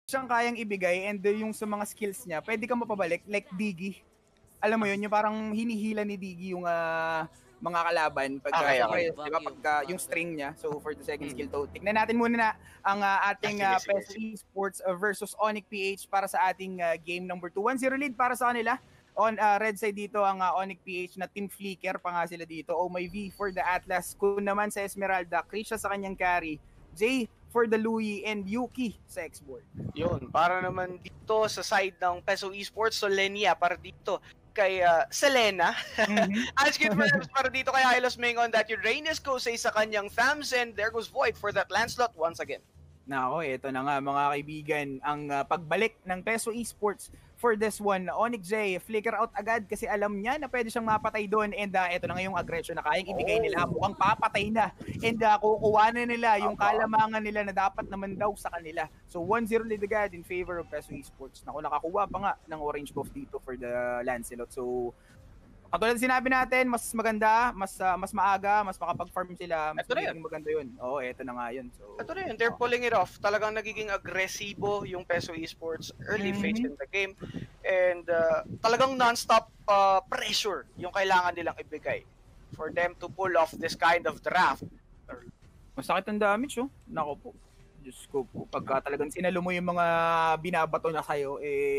siyang kayang ibigay and yung sa mga skills niya, pwede ka mapabalik like Diggy. Alam mo yun, yung parang hinihila ni Diggy yung mga kalaban pag syempre, di ba, pagka yung string niya. So for the second skill to, tignan natin muna na ang ating PESO Esports versus Onyx PH para sa ating game number 2. 1-0 lead para sa kanila. On red side dito ang Onyx PH na Team Flicker pa nga sila dito. Oh my V for the Atlas. Kun naman sa Esmeralda, Krisha sa kanyang carry. Jay for the Louie and Yuki sa X-Board. Yun, para naman dito sa side ng PESO Esports, so Lenia para dito kay Selena. Asking for para dito kay Hylos Mingon that your Reynes Kosei sa kanyang Thams and there goes Void for that Lancelot once again. Nako, ito na nga mga kaibigan, ang pagbalik ng PESO Esports for this one. Onyx J, flicker out agad kasi alam niya na pwede siyang mapatay doon and ito na nga yung aggression na kayang ibigay nila. Mukhang papatay na and kukuha na nila yung kalamangan nila na dapat naman daw sa kanila. So 1-0 lead agad in favor of PESO Esports. Nako, nakakuha pa nga ng orange buff dito for the Lancelot. So katulad sinabi natin, mas maganda, mas maaga, mas makapag-farm sila, mas magiging maganda yun. Oo, eto na nga yun. So, ito na yun, they're pulling it off. Talagang nagiging agresibo yung PESO Esports early phase in the game. And talagang non-stop pressure yung kailangan nilang ibigay for them to pull off this kind of draft. Masakit ang damage, oh. Nako po. Diyos ko po. Pagka talagang sinalo mo yung mga binabato na sa'yo,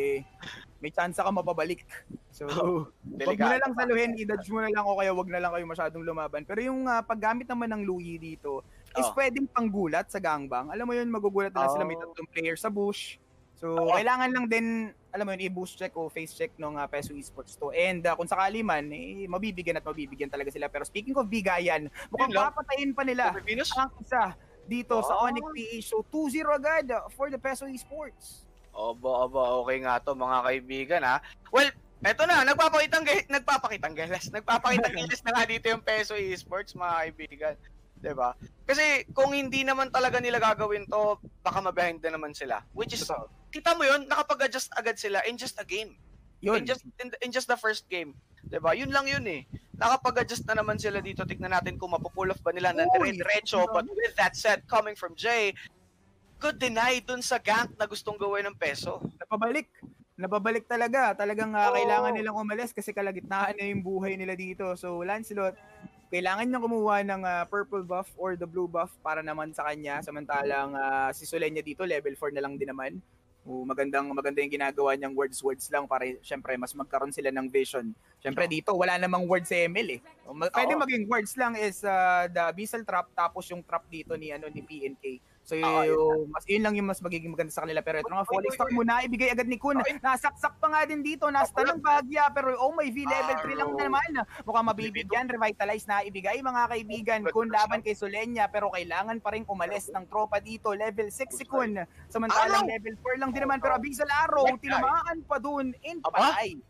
may chance ka mapabalik. So, wag mo na lang saluhin, i-dodge mo na lang o kaya wag na lang kayo masyadong lumaban. Pero yung paggamit naman ng Louie dito is pwedeng panggulat sa gangbang. Alam mo yun, magugulat na sila, may tatlong player sa bush. So, kailangan lang din, alam mo yun, i-boost check o face check ng PESO Esports to. And kung sakali man, mabibigyan talaga sila. Pero speaking of bigayan, mukhang papatayin pa nila ang isa dito sa Onyx PH. So, 2-0 agad for the PESO Esports. Aba, okay nga to mga kaibigan ha. Well, eto na, nagpapakitang gilas na nga dito yung PESO Esports mga kaibigan. Diba? Kasi kung hindi naman talaga nila gagawin to, baka mabehind na naman sila. Which is, kita mo yun, nakapag-adjust agad sila in just a game. Yun. In just the first game. Diba? Yun lang yun eh. Nakapag-adjust na naman sila dito. Tignan natin kung mapupull off ba nila ng diretso. But with that said, coming from Jay, could deny dun sa gank na gustong gawin ng PESO. Nababalik talaga. Talagang kailangan nilang umalis kasi kalagitnaan na yung buhay nila dito. So, Lancelot, kailangan niyang kumuha ng purple buff or the blue buff para naman sa kanya. Samantalang si Solenia dito, level 4 na lang din naman. Maganda yung ginagawa niyang words lang para syempre mas magkaroon sila ng vision. Syempre dito, wala namang words sa ML eh. Pwede maging words lang is the Abyssal Trap tapos yung trap dito ni PNK. So yun lang yung mas magiging maganda sa kanila. Pero ito nga, falling stock muna, ibigay agad ni Kun. Nasaksak pa nga din dito, nasta ng bagya, pero oh my V, level 3 lang naman. Mukhang mabibigyan, revitalize na ibigay mga kaibigan. Kun laban kay Solenia, pero kailangan pa rin umalis ng tropa dito. Level 6 si Kun, samantalang level 4 lang din naman. Pero Abyssal Arrow, tinamaan pa dun, and patay.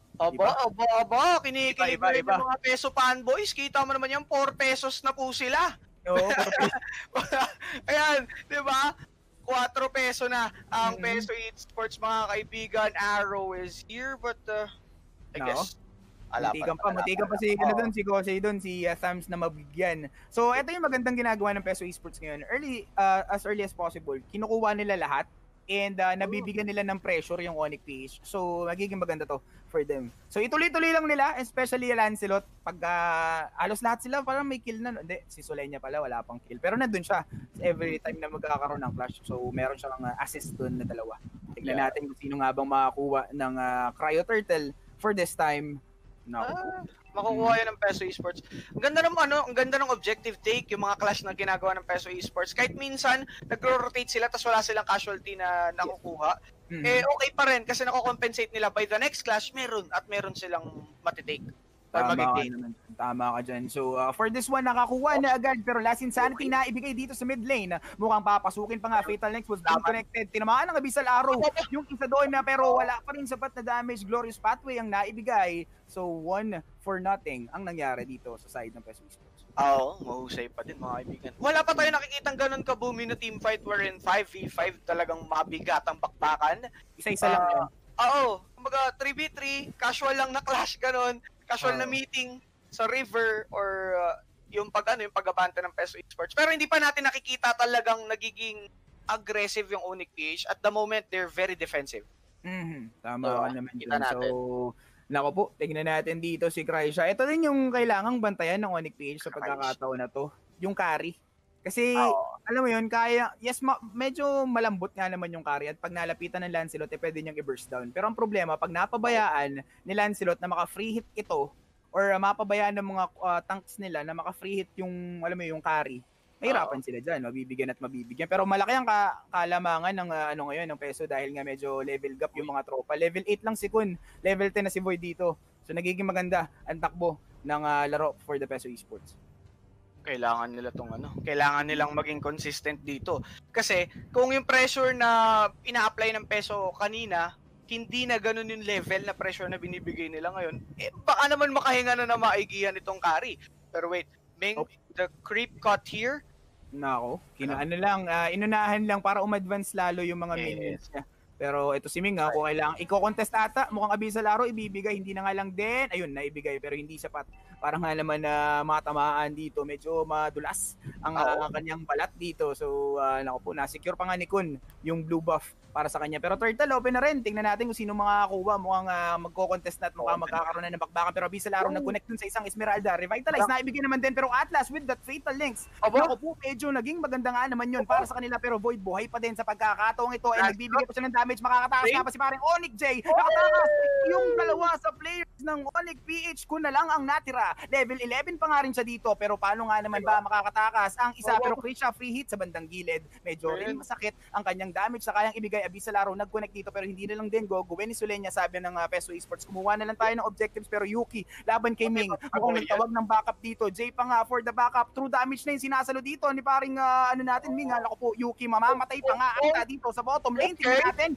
Aba, kinikilig mo yung mga PESO fanboys. Kita mo naman yan, 4 pesos na po sila. Ayan, di ba? 4 peso na ang PESO Esports mga kaibigan. Arrow is here but I guess Matigan pa si Kosei doon, si Thams na mabigyan. So ito yung magandang ginagawa ng PESO Esports ngayon. As early as possible, kinukuha nila lahat and nabibigyan nila ng pressure yung Onyx PH. So magiging maganda to for them. So ituloy-tuloy lang nila, especially Lancelot, pag halos lahat sila parang may kill na. Hindi, si Solenia pala wala pang kill. Pero nandun siya every time na magkakaroon ng clash. So meron siyang assist doon na dalawa. Tignan natin kung sino nga bang makakuha ng Cryo Turtle for this time. Makukuha yan ng PESO Esports. Ang ganda ng objective take, yung mga clash na ginagawa ng PESO Esports. Kahit minsan, nagro-rotate sila tapos wala silang casualty na nakukuha. Okay pa rin kasi nako-compensate nila by the next clash, meron silang matitake. Tama ka dyan. So, for this one, nakakuha na agad. Pero last insanity na ibigay dito sa mid lane. Mukhang papasukin pa nga. Fatal Next was being connected. Tinamaan ng Abyssal Arrow. Yung isa doon na pero wala pa rin sapat na damage. Glorious Pathway ang naibigay. So, 1-0 ang nangyari dito sa side ng PESO Esports. Mahusay pa din mga kaibigan. Wala pa tayo nakikitang ganun ka-booming na teamfight wherein 5v5 talagang mabigat ang bakbakan. Isa-isa lang yun. Kumbaga 3v3, casual lang na clash ganun. Casual na meeting sa river or yung pag-abante ng PESO Esports. Pero hindi pa natin nakikita talagang nagiging aggressive yung Onyx PH. At the moment, they're very defensive. Tama So, ka naman kita dun. So, natin. nako po, tignan natin dito si Krysia. Ito din yung kailangang bantayan ng Onyx PH sa pagkakataon na to, yung carry. Kasi, alam mo yun, kaya, yes, medyo malambot nga naman yung carry at pag nalapitan ng Lancelot, pwede niyang i-burst down. Pero ang problema, pag napabayaan ni Lancelot na maka-free hit ito, or mapabayaan ng mga tanks nila na maka-free hit yung, alam mo yung carry, mahirapan sila dyan, mabibigyan at mabibigyan. Pero malaki ang kalamangan ng ngayon, ng peso dahil nga medyo level gap yung mga tropa. Level 8 lang si Kun, level 10 na si Void dito. So nagiging maganda ang takbo ng laro for the Peso Esports. Kailangan nila kailangan nilang maging consistent dito. Kasi kung yung pressure na ina-apply ng Peso kanina, hindi na ganun yung level na pressure na binibigay nila ngayon, baka naman makahinga na maigihan itong carry. Pero wait, Ming, the creep cut here, nako, inunahan lang para umadvance lalo yung mga minions niya. Pero ito si Ming, kung kailangan i-contest ata, mukhang Abyssal Arrow ibibigay, hindi na nga lang din. Ayun, naibigay pero hindi sapat. Parang nga naman na matamaan dito, medyo madulas ang kanyang balat dito. So, nako po, na-secure pa nga ni Kun yung blue buff para sa kanya. Pero turtle, open na rin. Tingnan natin kung sino makakakuha. Mukhang magko-contest na at mukhang magkakaroon na ng bakbakan. Pero Abyssal Arrow nag-connect dun sa isang Esmeralda. Revitalize, naibigay naman din. Pero Atlas with that Fatal Links. Nako po, medyo naging maganda nga naman yun para sa kanila. Pero Void buhay pa din sa pagkakataong ito. And nagbibigay pa siya ng damage. Makakatakas nga pa si parang Onyx J. Nakatakas yung dalawa sa players ng Onyx PH. Kun na lang ang natira. Level 11 pa nga rin siya dito. Pero paano nga naman ba makakatakas ang isa? Pero Krisha free hit sa bandang gilid. Medyo rin masakit ang kanyang damage sa kayang ibigay. Abyssal Arrow nag-connect dito pero hindi na lang din gawin ni Sulenya. Sabi ng Peso Esports, kumuha na lang tayo ng objectives. Pero Yuki laban kay Ming, mukhang nagtawag ng backup dito. Jay pa nga for the backup. True damage na yung sinasalo dito ni paring natin Ming. Hala ko po, Yuki mamamatay pa nga ata dito sa bottom lane. Tingnan natin.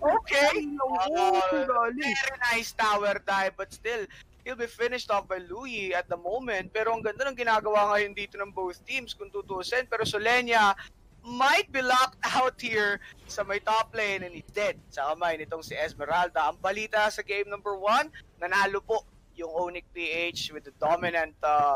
Very nice tower dive, but still he'll be finished off by Louis at the moment. Pero ang ganda ng ginagawa ngayon dito ng both teams kung tutusin. Pero Solenya might be locked out here sa may top lane and he's dead sa kamay nitong si Esmeralda. Ang balita sa game number 1, nanalo po yung Onyx PH with the dominant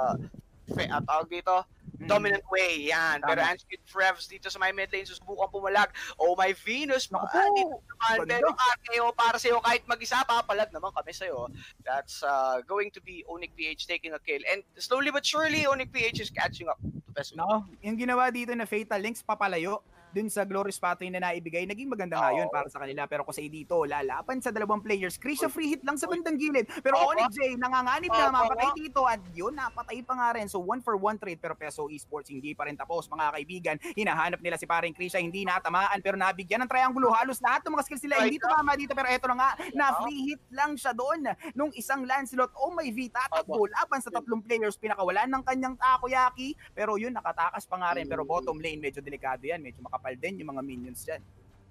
dominant way, yan. Pero Ansquid Frevs dito sa my mid lane, susubukan pumalag. Oh my Venus, dito naman. Pero RKO para sa'yo, kahit mag-isa, papalag naman kami sa'yo. That's going to be Onyx PH taking a kill. And slowly but surely, Onyx PH is catching up to Peso. No, yung ginawa dito na Fatal Links, papalayo dun sa Glorious Pathway na naibigay, naging maganda nga yun para sa kanila. Pero kasi dito, lalaban sa dalawang players. Krisha free hit lang sa bandang gilid. Pero Onyx J, nanganganib na mapatay dito. At yun, napatay pa nga rin. So 1-for-1 trade. Pero Peso Esports hindi pa rin tapos, mga kaibigan. Hinahanap nila si paring Krisha, hindi natamaan. Pero nabigyan ng triangulo. Halos lahat ng mga skills nila hindi tumama dito. Pero eto na nga, na free hit lang siya doon. Nung isang Lancelot, oh my V, tatakbo laban sa tatlong players. Pinakawalan ng kanyang takoyaki. Pero yun, nakatakas pa nga rin. Pero bottom lane, medyo delikado yan. Medyo makapal din yung mga minions dyan.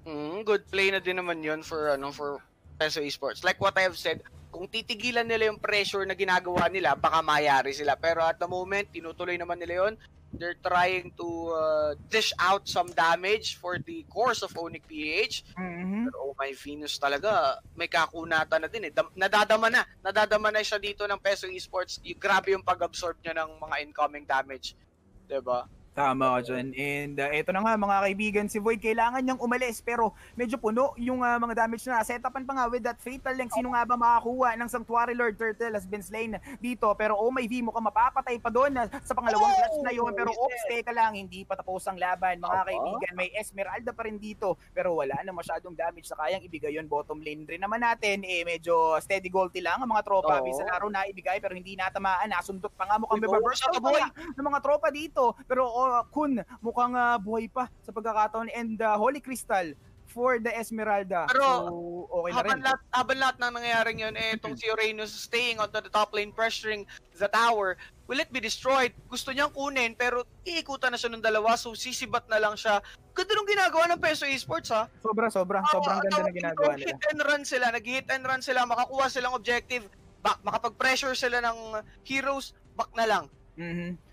Good play na din naman yun for Peso Esports. Like what I have said, kung titigilan nila yung pressure na ginagawa nila, baka mayari sila. Pero at the moment, tinutuloy naman nila yun. They're trying to dish out some damage for the course of Onyx PH. Pero oh my Venus talaga, may kakunatan na din eh. Nadadama na siya dito ng Peso Esports. Grabe yung pag-absorb niya ng mga incoming damage. Diba? Tama ka dyan. And eto na nga mga kaibigan, si Void kailangan niyang umalis pero medyo puno yung mga damage na set-upan pa nga with that Fatal Link. Sino nga ba makakuha ng Sanctuary Lord? Turtle has been slain dito pero oh my V, mukhang mapapatay pa doon sa pangalawang clutch na yun. Pero oops, teka lang, hindi pa tapos ang laban mga kaibigan. May Esmeralda pa rin dito pero wala na masyadong damage sa kayang ibigay yun. Bottom lane rin naman natin, medyo steady goalty lang ang mga tropa. Abyssal Arrow na ibigay pero hindi natamaan. Nasundot pa nga, mukhang burst out ng mga tropa dito. Pero Kun, mukhang buhay pa sa pagkakataon and Holy Crystal for the Esmeralda. Pero so, okay na rin. Habang lahat ng nangyayaring yun, itong si Uranus staying onto the top lane, pressuring the tower, will it be destroyed? Gusto niyang kunin, pero iikutan na siya ng dalawa, so sisibat na lang siya. Ganda nung ginagawa ng Peso Esports, ha? Sobrang ganda na ginagawa nila. Nag-hit and run sila, makakuha silang objective, back, makapag-pressure sila ng heroes, back na lang.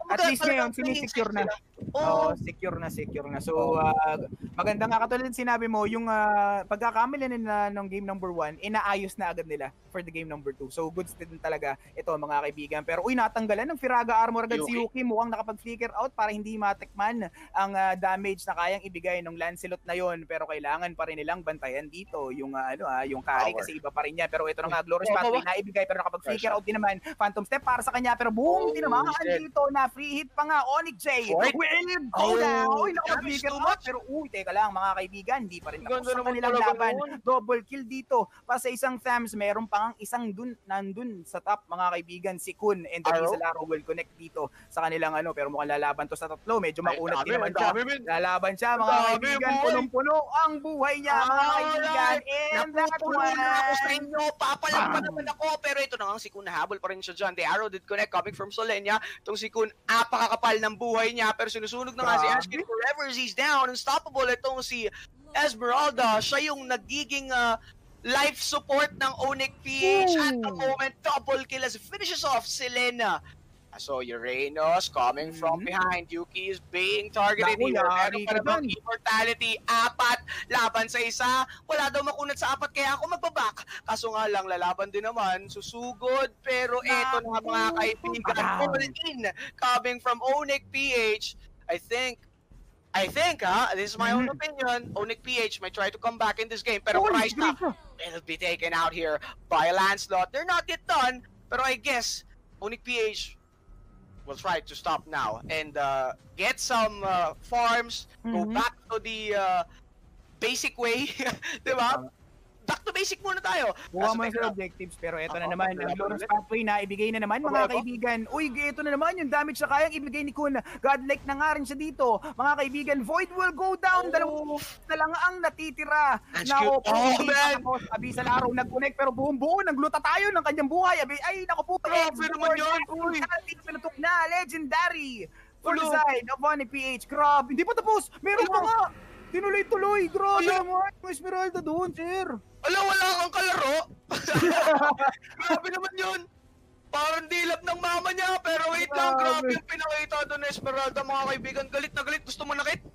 At least ngayon, sinisecure na. Oo, secure na. So, maganda nga katulad ng sinabi mo, yung pagkakamali nila ng game number 1, inaayos na agad nila for the game number 2. So, goods din talaga ito mga kaibigan. Pero natanggalan ng Firaga armor agad si Yuki. Mukhang nakapag-flicker out para hindi matikman ang damage na kayang ibigay ng Lancelot na yon. Pero kailangan pa rin nilang bantayan dito yung yung carry kasi iba pa rin yan. Pero ito na nga, Glorious Pathway na ibigay pero nakapag-flicker out din naman. Phantom Step para sa kanya pero boom, tinamaan dito na free hit pa nga Onyx J. Will go down. Nakapag-flicker out pero teka lang mga kaibigan, hindi pa rin tapos sa kanilang laban. Double kill dito pa sa isang Thams. Meron pa isang nandun sa top mga kaibigan si Kun and the Laro will connect dito sa kanilang pero mukhang lalaban to sa tatlo. Medyo makunat din naman siya. Lalaban siya mga kaibigan. Punong-puno ang buhay niya mga kaibigan. And that one. Ako sa inyo, papalag pa naman ako. Pero ito na nga si Kun, nahabol pa rin siya dyan. The arrow did connect coming from Solenia. Itong si Kun, apakakapal ng buhay niya. Pero sinusunog na nga si Ashkin forever. He's down. Unstoppable. Itong si Esmeralda. Siya yung nagiging life support ng Onyx PH. At the moment, double kill as finishes off Selena. So Uranus coming from behind. Yuki is being targeted here. Meron pa namang immortality. 4 laban sa isa. Wala daw makunat sa 4 kaya ako magbaback. Kaso nga lang lalaban din naman. Susugod. Pero eto na mga kaibigan. All in coming from Onyx PH. I think this is my own opinion. Onyx PH might try to come back in this game. Pero Price na, it'll be taken out here by Lancelot. They're not yet done. Pero I guess Onyx PH will try to stop now and get some farms, go back to the basic way, di ba? Back to basic muna tayo. Buha mo sa objectives, pero ito na naman, ang Glorious Pathway na ibigay na naman mga kaibigan. Ito na naman yung damage na kayang ibigay ni Kun. Godlike na nga rin siya dito. Mga kaibigan, Void will go down. Dalawang na lang ang natitira. Nako po, tapos Abyssal Arrow nag-connect, pero buong-buo, nagluta tayo ng kanyang buhay. Ay, nako po. Grabe naman yun. Pinutok na, legendary. Full side of Onyx PH. Grabe, hindi pa tapos. Meron pa nga. Tinuloy-tuloy. Grabe naman. Yung Esmeralda doon, sir. Wala kang kalaro. Grabe naman yun. Parang dilap ng mama niya. Pero wait lang, grabe yung pinakita doon na Esmeralda, mga kaibigan. Galit na galit. Gusto mo nakit?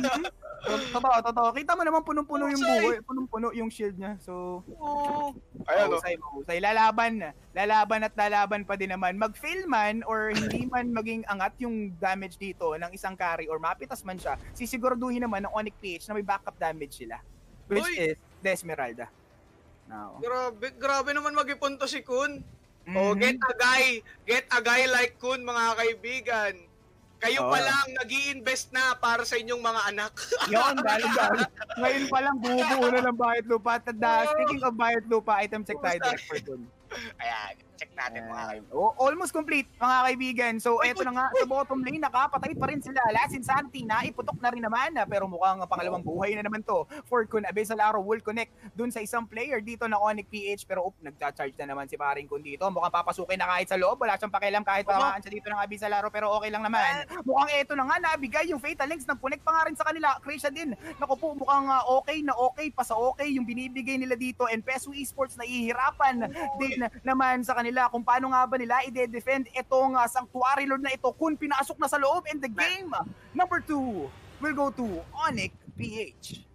Totoo. Kita mo naman punong-puno yung buhay. Punong-puno yung shield niya. So, mahusay. Lalaban at lalaban pa din naman. Mag-fail man or hindi man maging angat yung damage dito ng isang carry or mapitas man siya, sisiguraduhin naman ng Onyx PH na may backup damage sila. Which is the Esmeralda. No. Grabe naman mag-ipunto si Kun. Get a guy like Kun, mga kaibigan. Kayo pa lang nag-i-invest na para sa inyong mga anak. Yun, dahil. Ngayon pa lang bumubuo na ng Bayad Lupa. Speaking of Bayad Lupa, item check tayo direct for Kun. Ayan, check natin mga kaibigan. Almost complete mga kaibigan. So eto na nga sa bottom lane, nakapatay pa rin sila. Last Insanity na iputok na rin naman pero mukhang pangalawang buhay na naman to for Kun. Abyssal Arrow will connect dun sa isang player dito na Onyx PH pero nagcha-charge na naman si paring Kun dito. Mukhang papasukin na kahit sa loob. Wala siyang pakialam kahit pamaan siya dito ng Abyssal Arrow pero okay lang naman. Mukhang eto na nga nabigay yung Fatal Links, nag-connect pa nga rin sa kanila. Krisha din. Naku po, mukhang okay pa sa okay yung binibigay nila dito and Peso Esports na ihirapan din naman sa kanila kung paano nga ba nila i-defend itong Sanctuary Lord na ito kung pinasok na sa loob and the game number 2 will go to Onyx PH.